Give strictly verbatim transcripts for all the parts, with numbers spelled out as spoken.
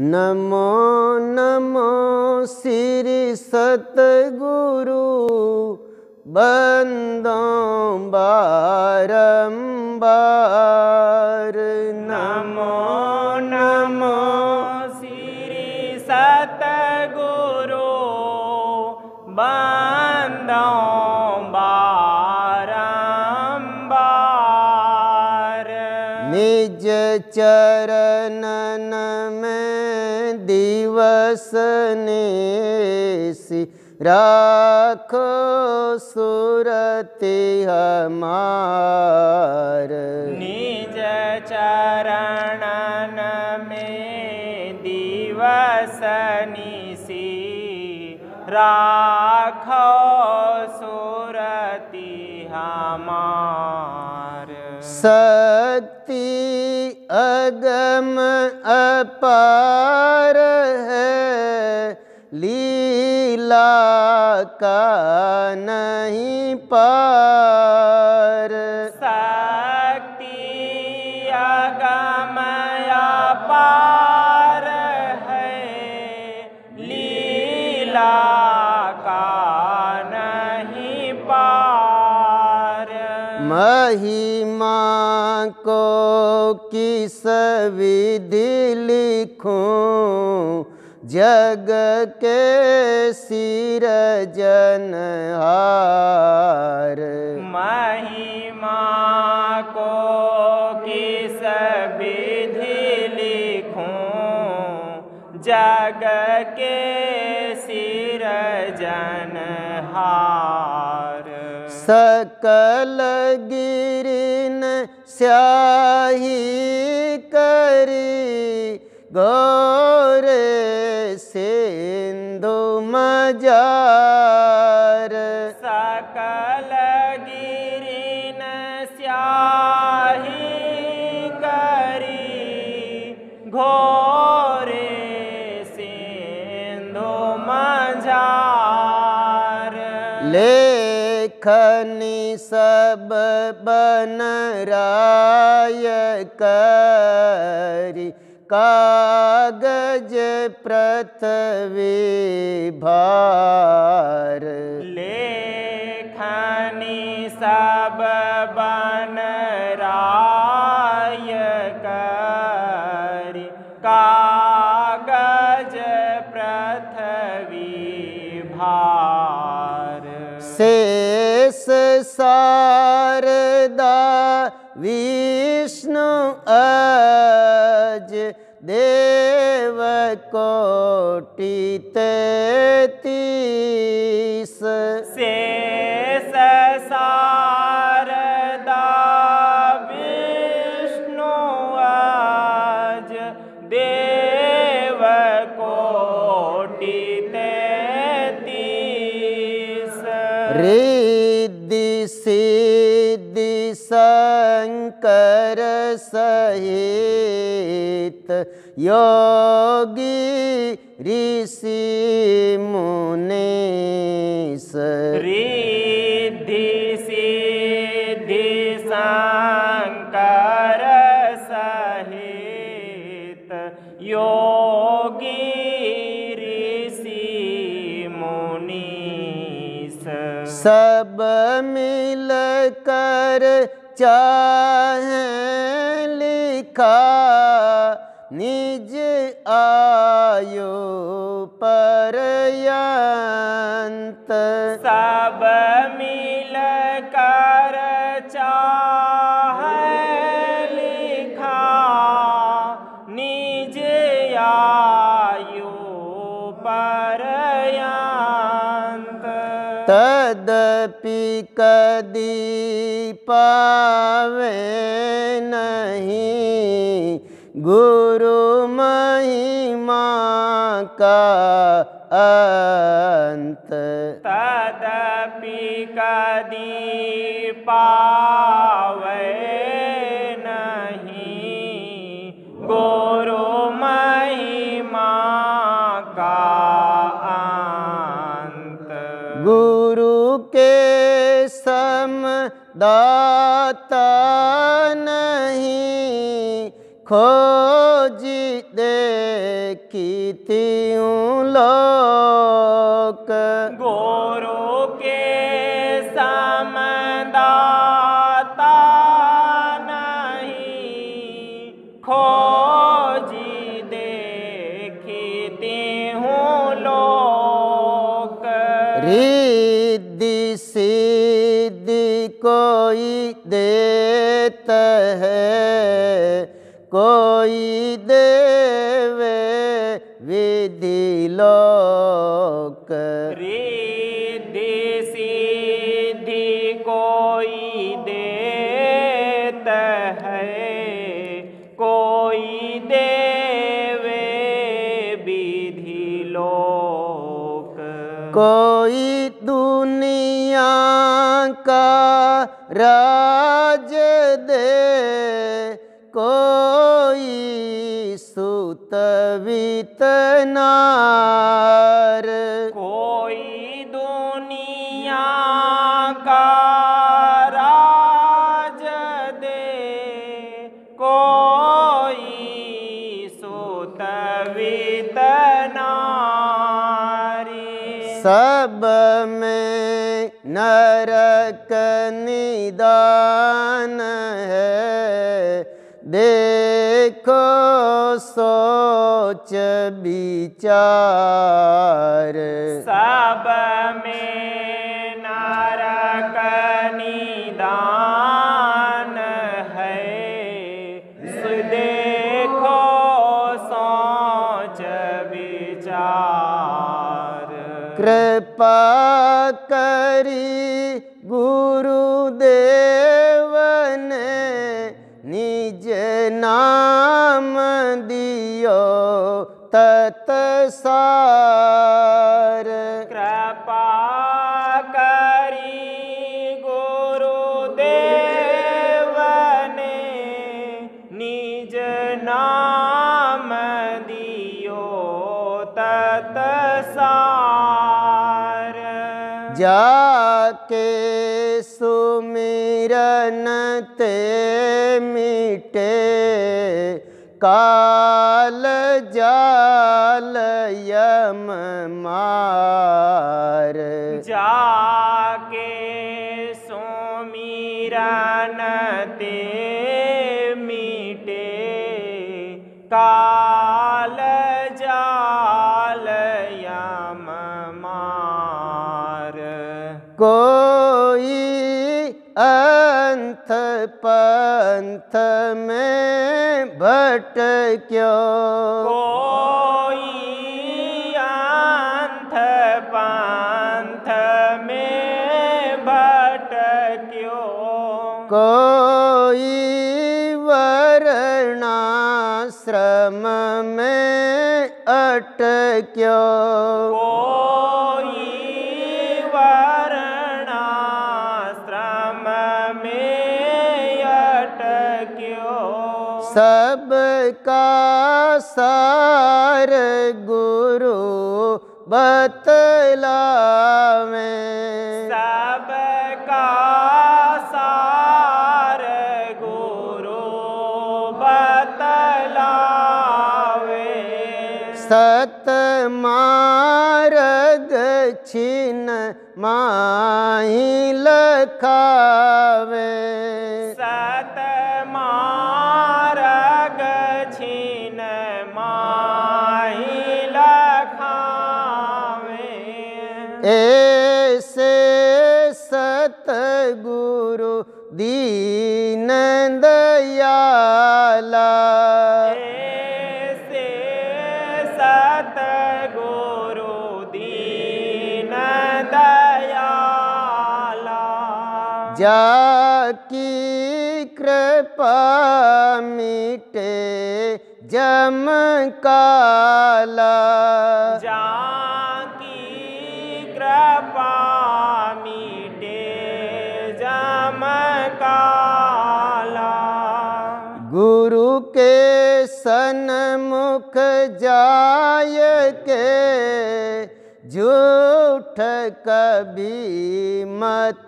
नमो नमो श्री सतगुरु बंदों बारंबार। नमो नमो श्री सतगुरु बंदों बारंबार। निज चरणन में दिवस निशि राखो सुरति हमार। निज चरणन में दिवस निशि राखो सुरति हमार। शक्ति अगम अपार है, लीला का नहीं पार। शक्ति अगम अपार है, लीला का नहीं पार। महिमा को किस विधि लिखूं, जग के सिरजनहार। महिमा को किस विधि लिखूं, जग के सिरजनहार। सकल गिरिन स्याही करी, गौरे सिंधु मजार। सकल गिरिन स्याही करी, घोरे सिंधु मजार। लेखनी सब बन राय करी, कागज पृथ्वी भार। लेखनी सब बन राय करी, कागज पृथ्वी भार। शेष शारदा विष्णु अज, देव कोटि तैतीस। शेष शारदा विष्णु अज, देव कोटि तैतीस। रिद्धि सिद्धि शंकर सहित, योगी ऋषि मुनीस। रिद्धि सिद्धि शंकर सहित, योगी ऋषि मुनीस। सब मिल कर चाहे लिखा, निज आयु पर्यंत। सब मिल कर चाहे लिखा, निज आयु पर्यंत। तदपि कदी पावे नहीं, गुरु महिमा का अंत। तदपि कदी पावे नहीं, गुरु महिमा का अंत। गुरु के सम दाता नहीं, खोज देखी तीऊ लोक। गुरु के समदाता नहीं, खोजी देखती हूँ लोक। रिद्धि सिद्धि कोई देता है, कोई देवे विधि लोक। रिद्धि सिद्धि कोई देता है, कोई देवे विधि लोक। कोई दुनिया का राज दे, कोई सुत वित नार। कोई दुनिया का राज दे, कोई सुत वित नारी। सब में नरक निदान है, देखो सोच विचार। सब में नरक निदान है, देखो सोच विचार। कृपा करी गुरुदेव ने, निज नाम दियो तत्सार। कृपा करी गुरुदेव ने, निज नाम दियो तत्सार। जाके सुमिरन ते मिटे, काल जाल यम मार। जाके सुमिरन ते मीटे, काल जाल यम मार। कोई अंत पंथ में भटक्यो, कोई अंत पंथ में भटक्यो, कोई वर्णाश्रम में अटक्यो, कोई वर्णाश्रम में अटक्यो। सबका सार गुरु बतलावे, सबका सार गुरु बतलावे। सत मार्ग छिन माही लखावे, सत मार्ग छिन माही लखावे। ऐसे सतगुरु दीन दयाला, ऐसे सतगुरु दीन दयाला। जाकी कृपा मिटे जम काला, जाकी कृपा मिटे जम काला। गुरु के सन्मुख जाय के, झूठ कभी मत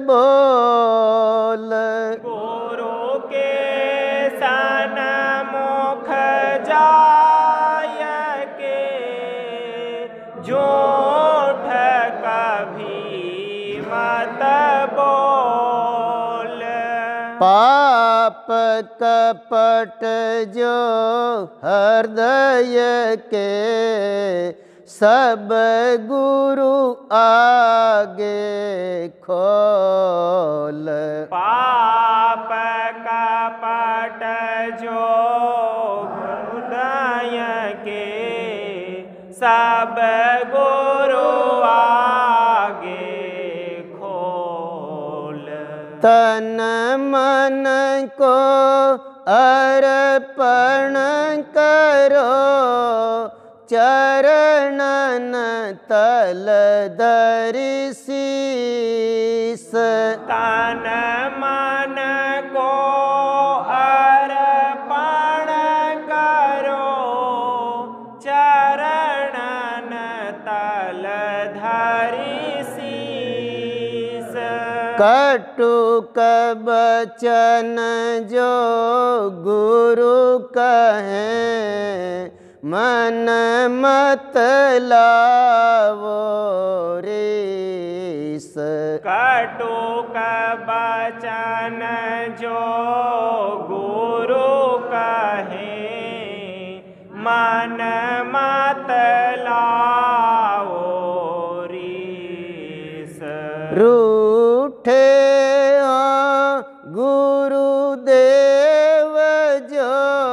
बोल। गुरु के सन्मुख जाय के, झूठ कभी मत बोल। पाप कपट जो हृदय के सब गुरु आगे खोल। पाप कपट जो हृदय के सब गुरु आगे खोल। तन मन को अर्पण करो चरणन तल धरि शीस। तन मन को अर्पण करो चरणन तल धरि शीस। कटुक बचन जो गुरु कहें मन मत लावो रीस। कटुक बचन जो गुरु कहे मन मत लाओ रीस। रूठे गुरुदेव जो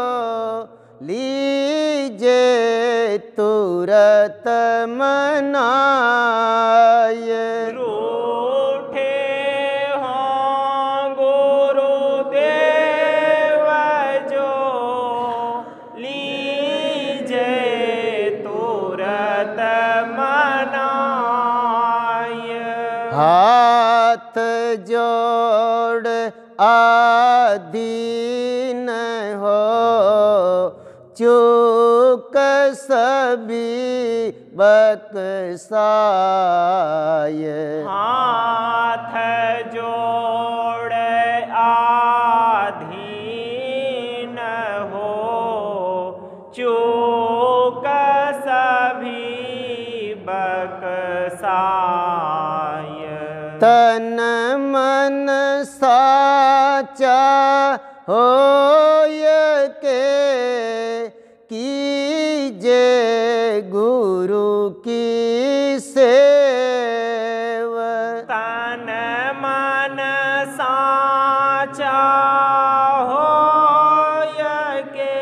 लीजे तुरत मनाय। रूठे हों गुरुदेव जो लीजे तुरत मनाय। हाथ जोड़ आधीन हो चूक सभी बक्साय। हाथ जोड़ आधीन हो चूक सभी बक्साय। तन मन साचा होय के कीजे गुरु की सेव। तन मन साचा होय के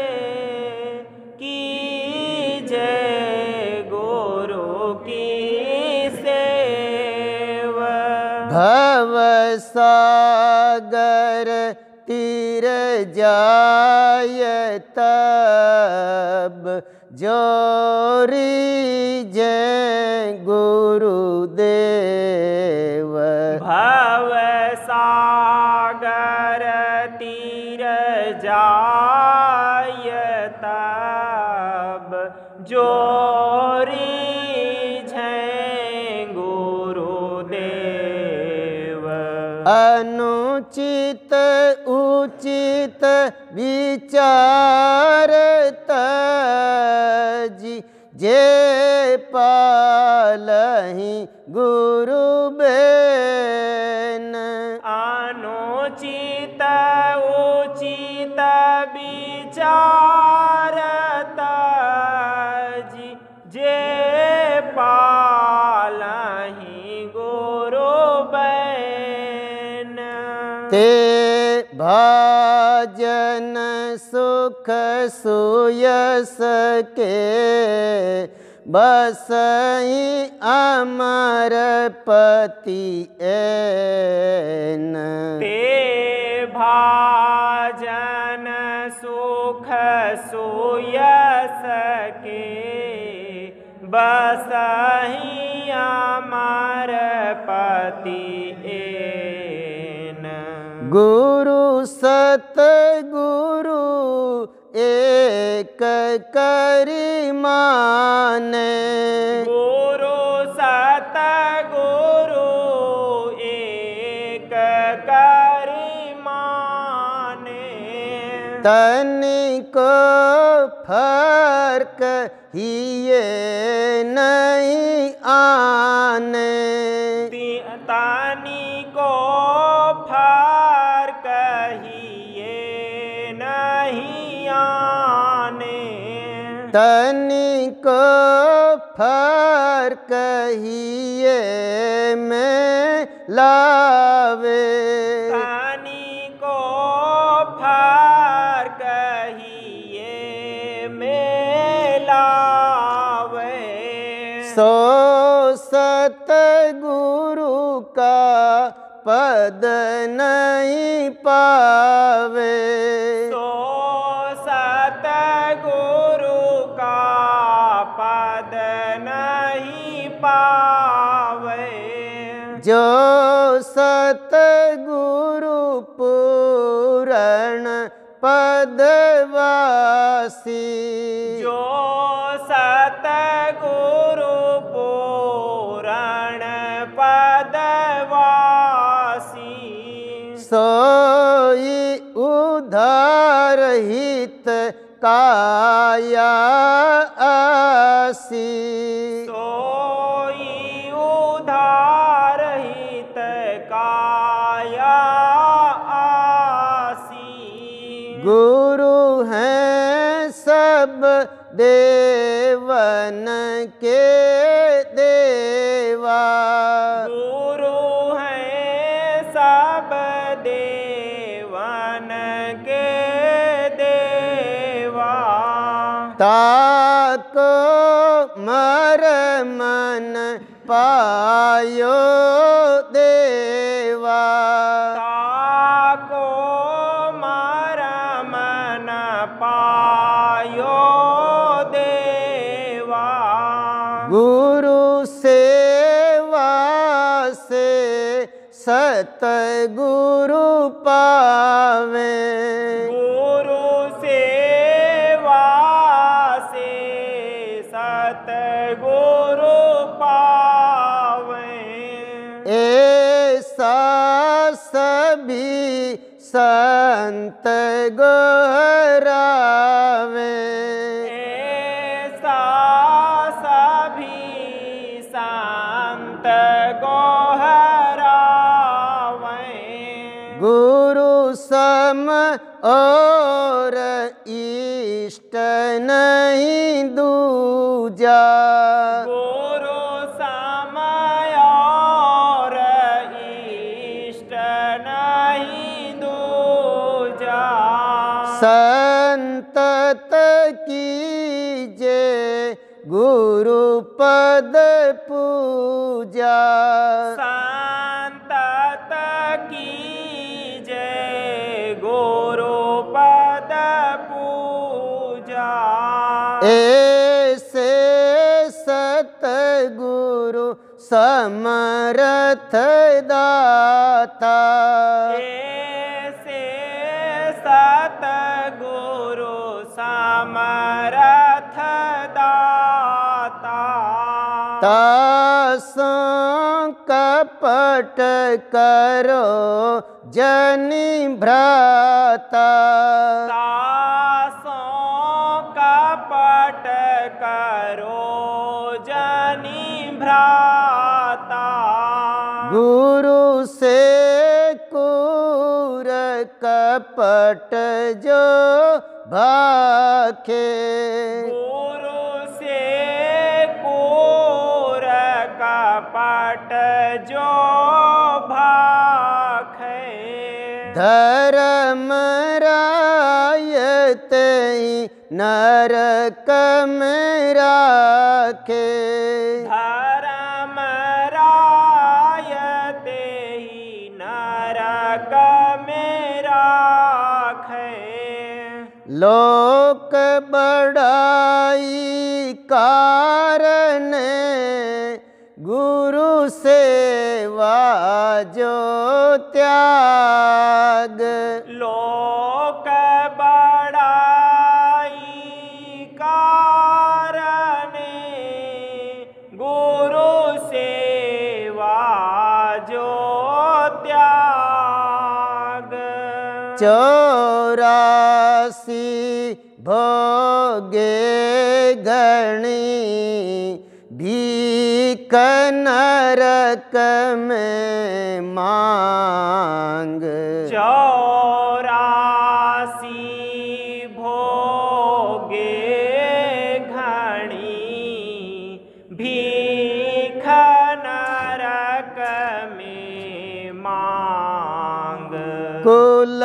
कीजे गुरु की सेव। भव सागर तीर जाय तब जोरी जय गुरुदेव। भव सागर तीर जाय तब जोरी जय गुरुदेव। अनुचित उचित विचार तजी जे पालहि गुरु बेन। अनुचित उचित विचार तजी जे पालहि गुरु बैन। ते भाजन सुख सुयस के बसई अमर पति ऐन। ते भाजन सुख सुयस के बसहि अमर पति ऐन। गुरु सत गुरु एक करि माने। गुरु सत गुरु एक करि माने। तनिको फर्क हिये नहीं माने। तानी को फार कहिए नहीं आने। तनिक फर कहिए में लावे। तानी को फार कहिए में लावे। सो सतगुरु का पद नहीं पावे। सो सतगुरु का पद नहीं पावे। जो सतगुरु पूरण पदवासी। जो सतगुरु पूरण पदवासी। सोई उधार हित काया आसी। सोई उधार हित काया आसी। गुरु हैं सब देवन के देवा। गुरु हैं सब देवन के देवा। ताको मर मन पायो देवा। ताको मर मन पायो देवा। गुरु सेवा से सतगुरु पावे। गुरु सेवा से सतगुरु पावे। ऐसा सभी संत गोहरावे। ऐसा सभी संत गोहरावे। गुरु सम और इष्ट नहीं दूजा। गुरु समय और इष्ट नहीं दूजा। संतत कीजे गुरु पद पूजा। संतत कीजे गुरु पद पूजा। ऐसे सतगुरु समर्थ दाता। ऐसे सतगुरु समर्थ दाता। तासों कपट करो जनि भ्राता। तासों कपट करो जनि भ्राता। गुरु से कूर कपट जो भाखे। गुरु से कूर कपट जो भाखे। धर्म रायते नरक में राखे। धर्म रायते ही नरक में राखे। लोक बड़ाई कारण गुरु सेवा जो त्याग। लोक बड़ाई कारण गुरु सेवा जो त्याग। चौरासी भोगे गणी भी भीख नरक में मांग। चौरासी भोगे घणी भीख नरक में मांग। कुल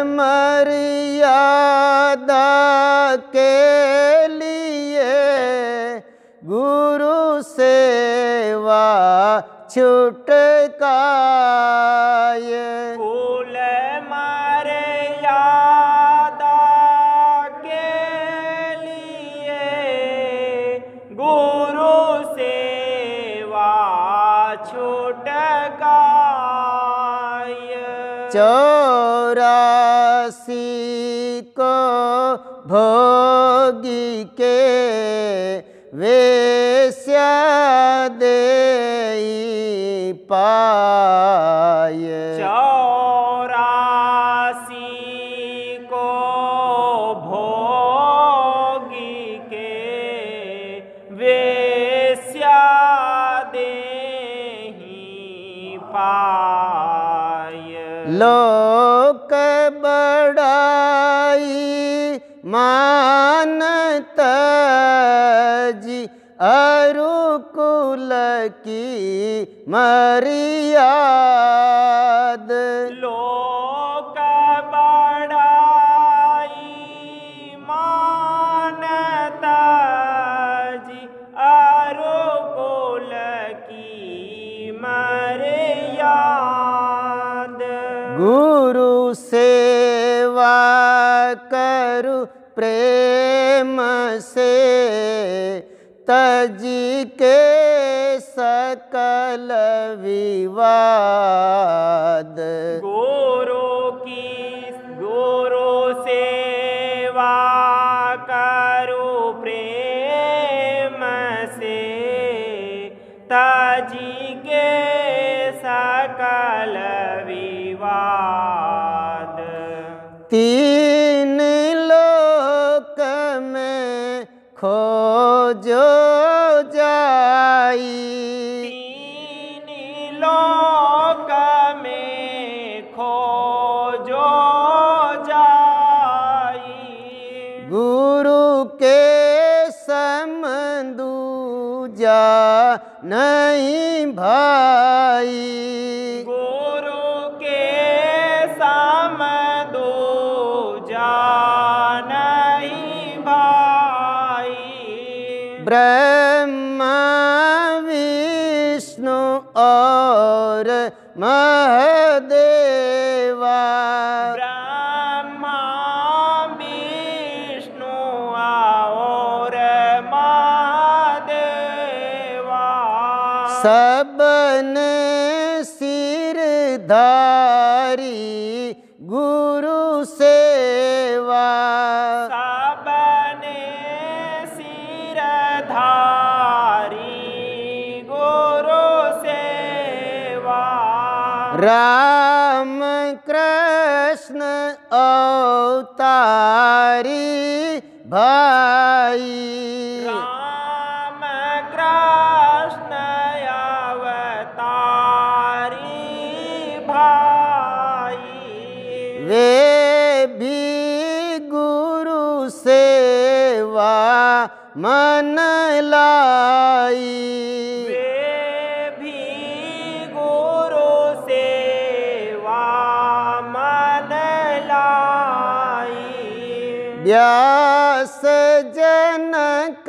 मर्यादा के लिए गुरु सेवा छुटकाय। कुल मर्यादा के लिए गुरु सेवा छुटकाय। चौरासी को भोगी के वेश्या देई पाय। चौरासी को भोगी के वेश्या देहि पाय। लोक बड़ाई मानत जी अरु कुल की मर्याद। लोक बड़ाई मानत जी अरु कुल की मर्याद। गुरु सेवा करु प्रेम से तजी के सकल विवाद। गुरु की गुरु सेवा करो प्रेम से तजी के सकल विवाद। तीन लोक में खोजो जाई। तीन लोक में खोजो जाई। गुरु के सम दूजा नहीं भाई। गुरु के सम दूजा नहीं भाई। ब्रह्मा विष्णु और महादेवा। ब्रह्मा विष्णु और महादेवा सबने सिरधारी गुरु सेवा। सबने सिरधारी गुरु सेवा। राम कृष्ण अवतारी भाई। राम कृष्ण अवतारी भाई। वे भी गुरु सेवा मन लाई। वे भी गुरु सेवा मन लाई। व्यास जनक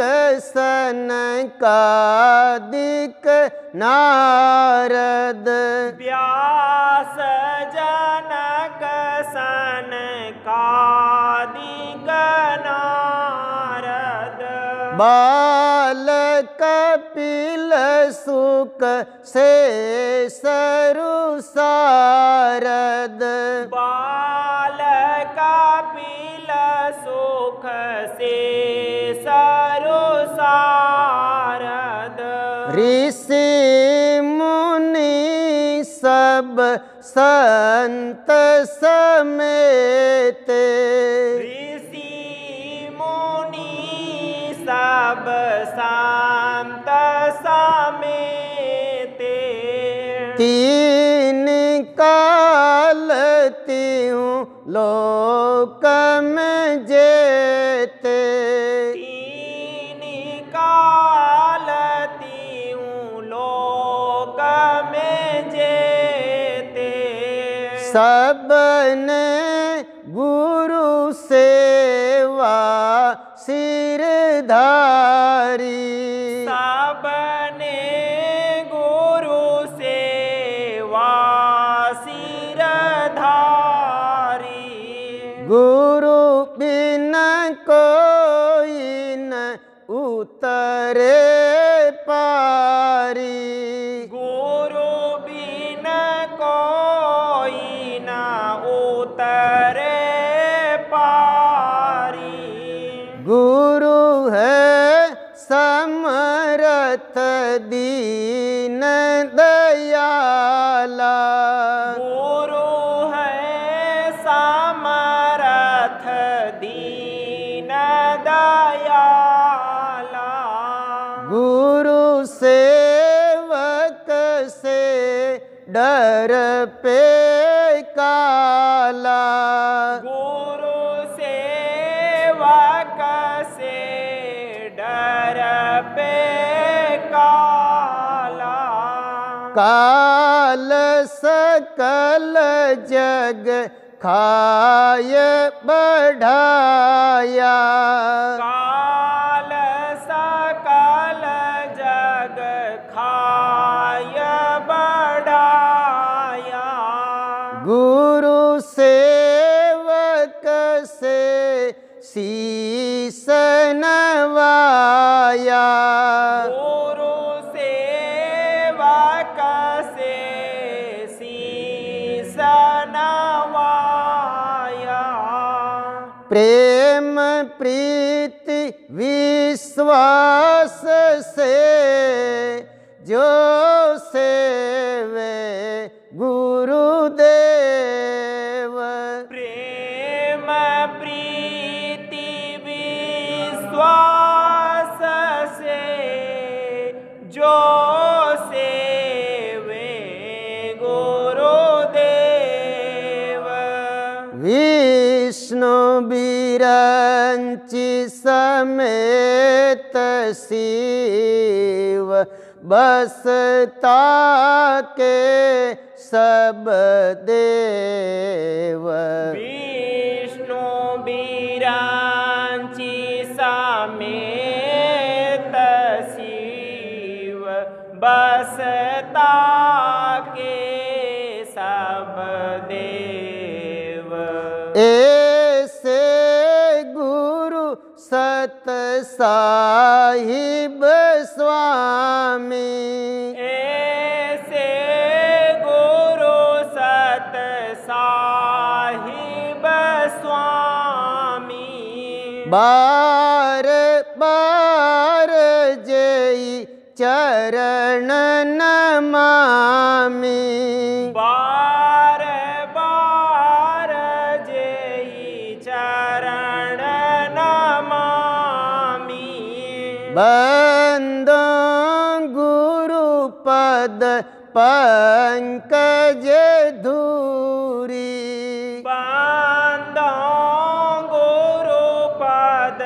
सनकादिक नारद। व्यास जनक सनकादिक नारद। बाल कपिल सुक से सरु सारद। बाल कपिल सुख से सरु सारद। ऋषि मुनि सब संत समेत। ऋषि मुनि सब संत समेत। सबने गुरु सेवा सिर धारी। सबने गुरु सेवा सिर धारी। गुरु बिन कोई न उतरे पारी। गुरु बिन कोई न उतरे पारी। गुरु है समर्थ दीन दयाला। गुरु है समर्थ दीन दयाला। गुरु सेवक से डर पे काला। गुरु सेवक से डर पे काला। काल सकल जग खाय बढ़ाया। काल सकल जग खाय बढ़ाया। गुरु सेवक से शीस नवाया। गुरु सेवक से शीस नवाया। प्रेम प्रीति विश्वास से जो सेवे गुरुदेव। प्रेम प्रीति विश्वास से जो सेवे गुरुदेव। विष्णु बिरंचि समेत शिव बसता के सब देव। विष्णु बिरांची समेत शिव बसता के सब देव। ऐसे गुरु सत साहिब स्वामी। ऐसे गुरु सत साहिब स्वामी। बार बार जय चरण नमामि। बार बार जय चरण नमामि। बंदो गुरु पद पंकज धूरी। बंदो गुरु पद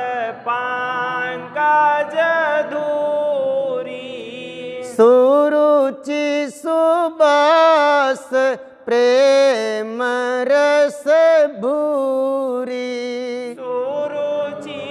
पंकज धूरी। सुरुचि सुबास प्रेम रस भूरी। सुरुचि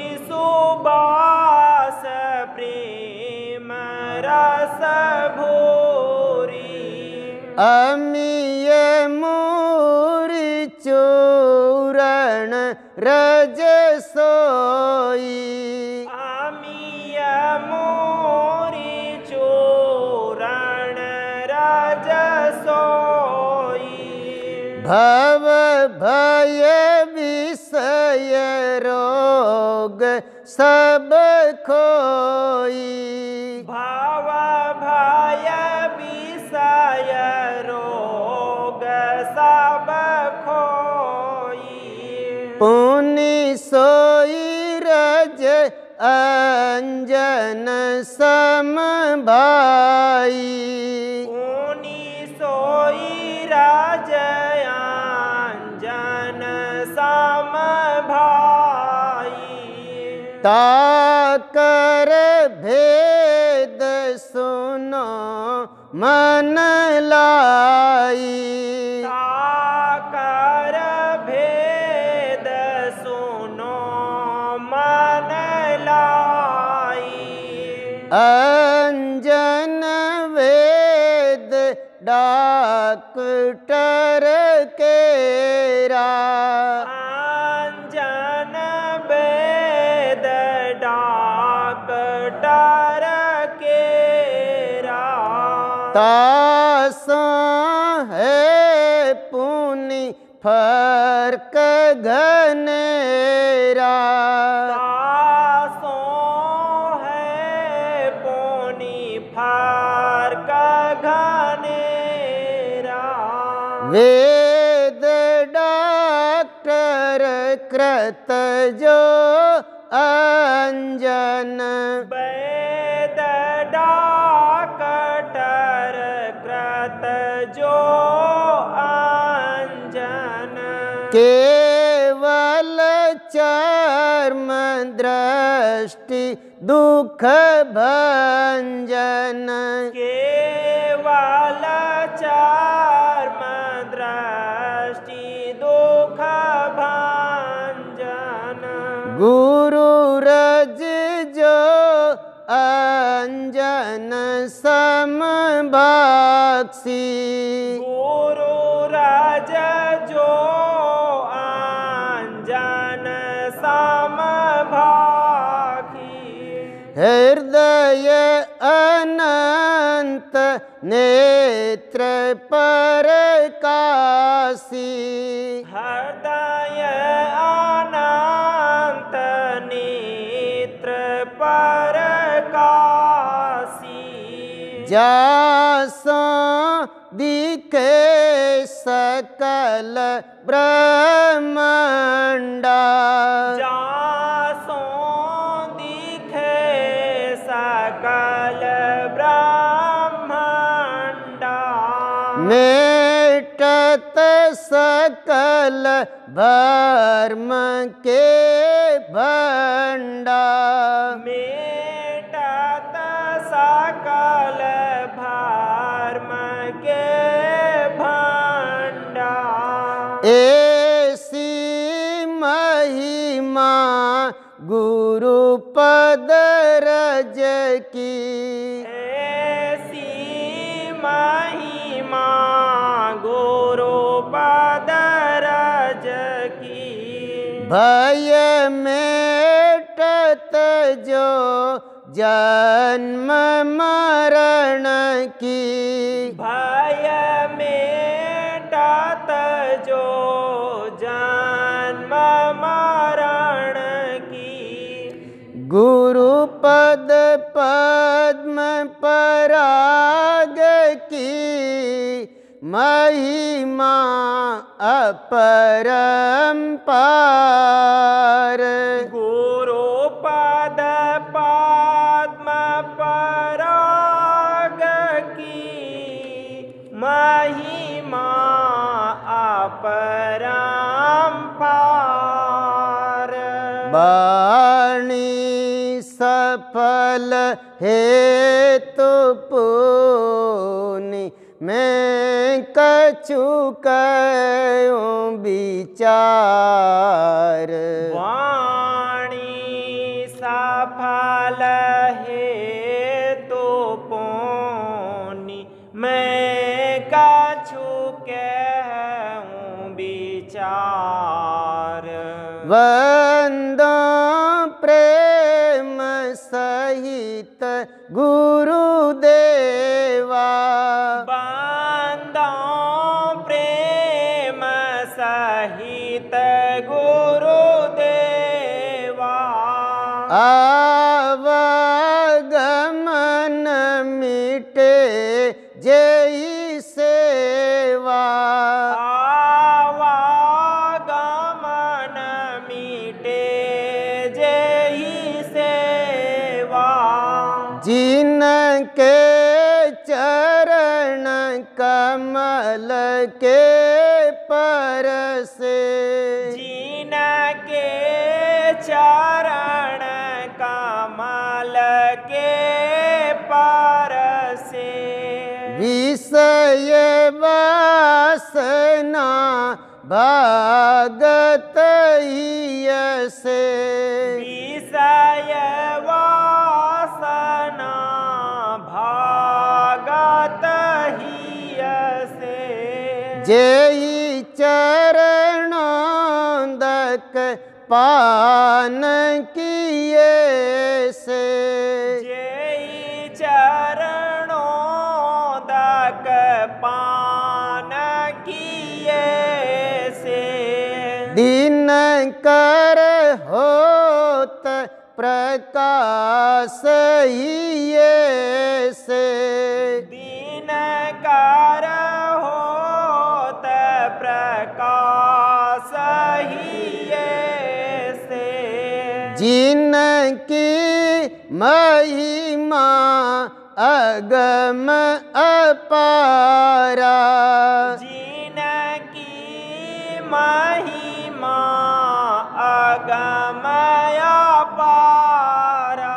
सुबास प्रेम रस भूरी। अमीय मूरी चूरण रज सोई। अमीय मोरी चूरण रज सोई। भव भय विषय रोग सब खोई। भाव भय विषय रोग सब खोई। पुनि सोई रज अंजन सम भाई। पुनि सोई राज अंजन सम भाई। ताकर भेद सुनो मन लाई। ताकर अंजन वेद डॉक्टर केरा, अंजन वेद डॉक्टर केरा, तासों है पुनि फर्क घनेरा, तासों है पुनि फर्क घनेरा, वेद डॉक्टर कृत जो अंजन, वेद डॉक्टर कृत जो अंजन, केवल चर्म दृष्टि दुख भंजन, केवल चर्म दृष्टि दुख भंजन, गुरु रज जो अंजन समबख्शी, गुरु रज जो अंजन समभाखी, हृदय अनंत नेत्र परकाशी, हृदय अनंत नेत्र परकाशी, जासों दिखे सकल ब्रह्मांडा, जासों दिखे सकल ब्रह्मांडा, मेटत सकल भर्म के भंडा, मेटत सकल भर्म के भंडा, ऐसी महिमा गुरु पद रज की, ऐसी महिमा गुरु पद रज की, भय मेटत जो जन्म मरण की, भय मेटत जो जन्म मरण की, गुरु पद पद्म पराग की, महिमा अपरंपार, गुरु पद पद्म पराग की, महिमा अपरंपार, वाणी सफल हेतु पुनि मैं कछु कयूं विचार, वाणी सफल हेतु पुनि मैं कछु कहूं विचार, वंदो प्रेम सहित गुरुदेवा, बंदो प्रेम सहित गुरुदेवा, आवागमन मिटे जय सेवा, आवागमन मिटे जय सेवा, जिनके चरण कमल के परसे, जिनके चरण कमल के परसे, विषय वासना भागत से, विषय वासना जेहि चरणोदक पान किए से जेहि चरणोदक पान किए से दिन कर होत प्रकाश हिये से दीन कर होत प्रकाश हिये से जिनकी महिमा अगम अपारा जिनकी महिमा अगम अपारा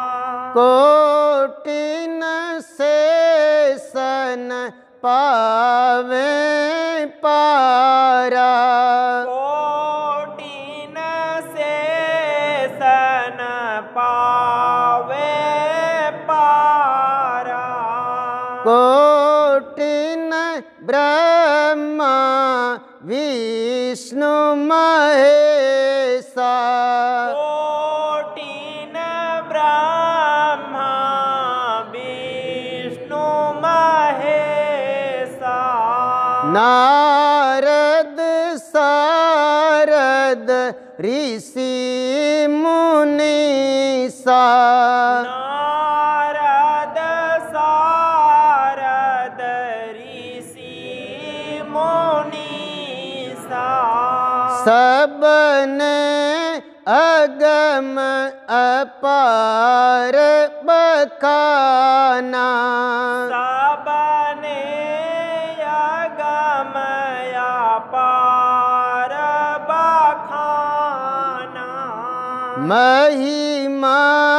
कोटिन से सन पावे पारा कोटिन से सन पावे पारा कोटिन ब्रह्मा विष्णु महेशा कोटिन ब्रह्मा विष्णु महेशा नारद सारद ऋषि मुनीसा नारद सारद ऋषि मुनीसा सबने अगम अपार बखाना सबने अगम अपार बखाना महिमा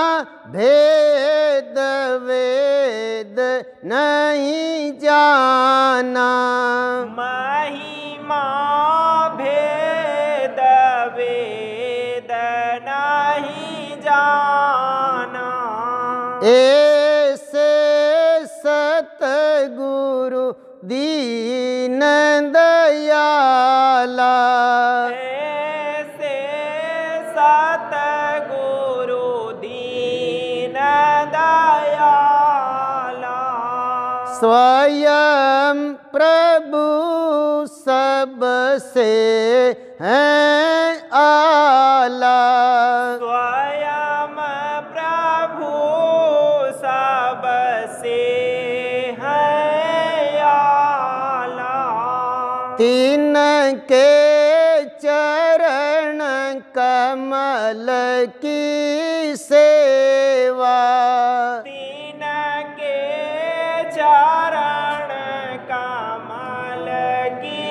भेद वेद नहीं जाना महिमा भेद वेद नहीं जाना ऐसे सतगुरु दीन दयाला ऐसे सतगुरु दीन दयाला स्वयं प्रभु सबसे हैं आला स्वयं प्रभु सबसे है आला तीन के चरण कमल की सेवा तीन के चरण कमल की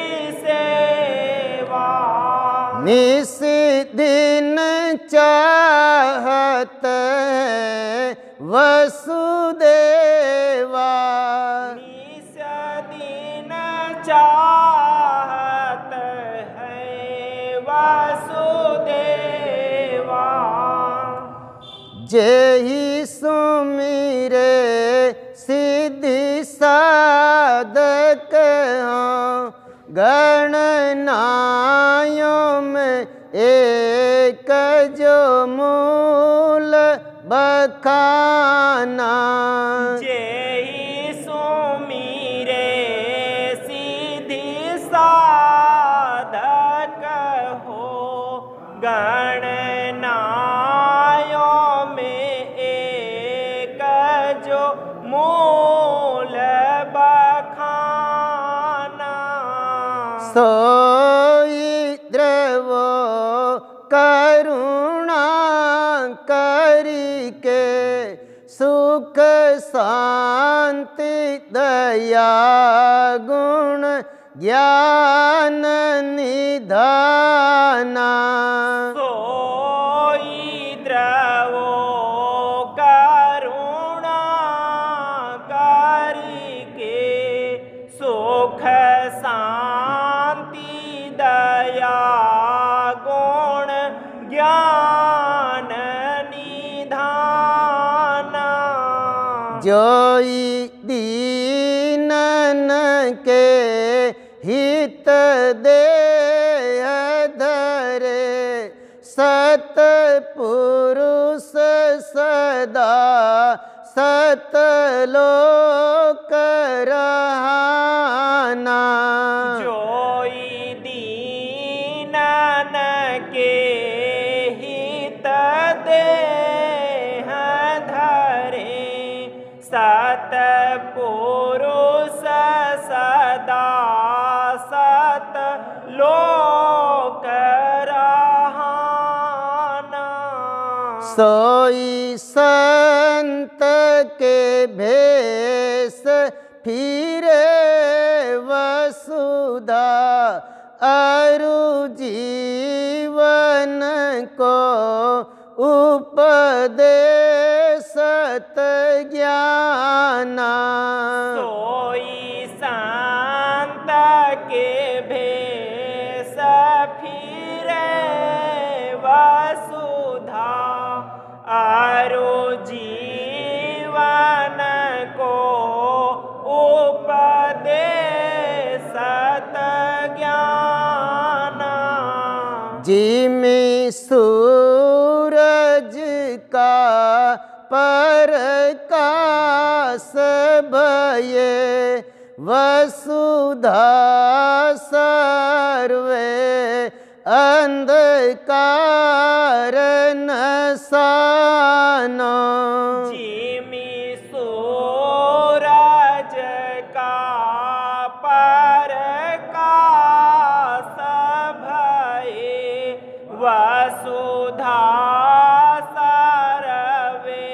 सेवा निस दिन चाहत है वसुदेवा निस दिन चाहत है वासुदेवा जेहि सुमिरे सिद्धि साधक हों गणनायों में एक जो मूल बखाना जेहि सुमिरे सिद्धि साधक हो गणनायों में एक जो मूल बखाना सोई द्रवो करुणा करिके सुख शांति दया गुण ज्ञान निधाना सोई द्रवो करुणा करिके सुख शांति दया गुण ज्ञान निधाना जोई दीनन के हित देह धरे सतपुरुष सदा सतलोक रहाना। जोई दीनन के हित देह धरे सतपुरुष सदा सतलोक रहाना। सोई संत के भेष फिरे वसुधा अरु जीवन को उपदेशत ज्ञाना। सोई संत के भेष फिरे वसुधा अरु जीवन को उपदेशत ज्ञाना। जिमि सूरज का प्रकाश भये वसुधा सर्वे अंधकार नसानो। जिमि सूरज का प्रकाश भये वसुधा सर्वे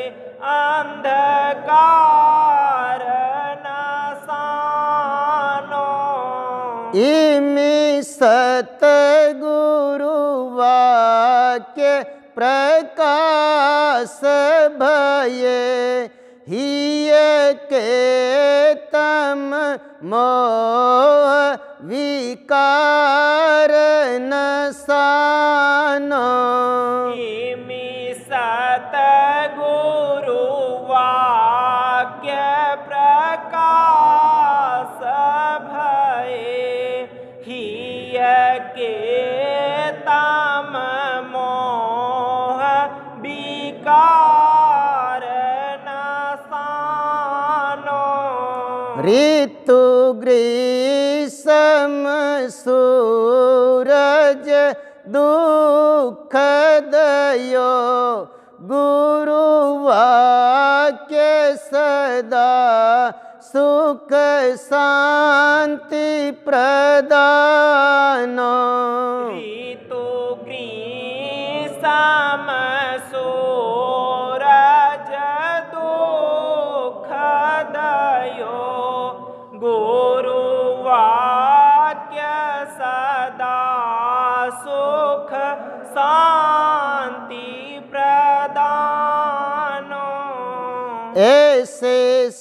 अंधकार नसानो। इमि सतगुरु वाक्य प्रकाश भये हिय के तम मोह विकार नसानो। इमि सतगुरु वाक्य प्रकाश भये हिय के तम मोह विकार नसानो। ऋतु ग्रीष्म सूरज दुख दयो गुरु वाक्य सदा सुख शांति प्रदानो। ऋतु ग्रीष्म सूरज दुख दयो गुरु वाक्य सदा सुख शांति प्रदानो। ऐसे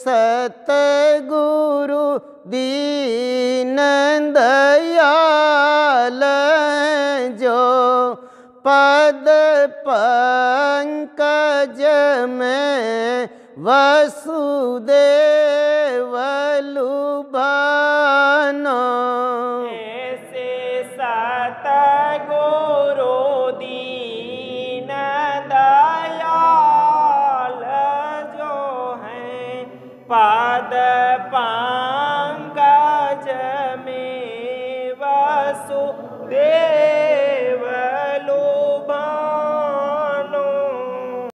सतगुरु दीन दयाल जो पद पंकज में वसुदेव लुभानो। ऐसे सतगुरु दीन दयाल जो हैं पद पंकज में वसुदेव